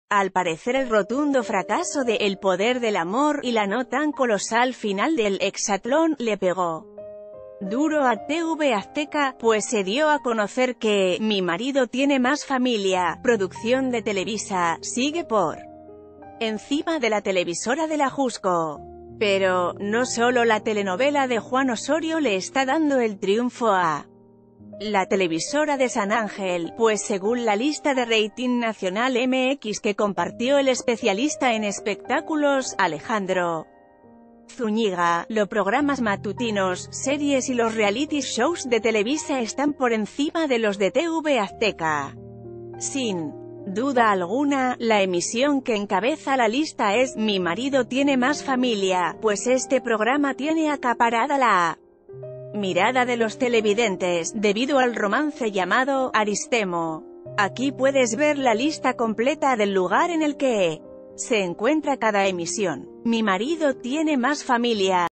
Al parecer el rotundo fracaso de El poder del amor y la no tan colosal final del Hexatlón le pegó duro a TV Azteca, pues se dio a conocer que Mi marido tiene más familia, producción de Televisa, sigue por encima de la televisora de la Jusco. Pero, no solo la telenovela de Juan Osorio le está dando el triunfo a la televisora de San Ángel, pues según la lista de rating nacional MX que compartió el especialista en espectáculos, Alejandro Zúñiga, los programas matutinos, series y los reality shows de Televisa están por encima de los de TV Azteca. Sin duda alguna, la emisión que encabeza la lista es Mi marido tiene más familia, pues este programa tiene acaparada la mirada de los televidentes, debido al romance llamado Aristemo. Aquí puedes ver la lista completa del lugar en el que se encuentra cada emisión. Mi marido tiene más familia.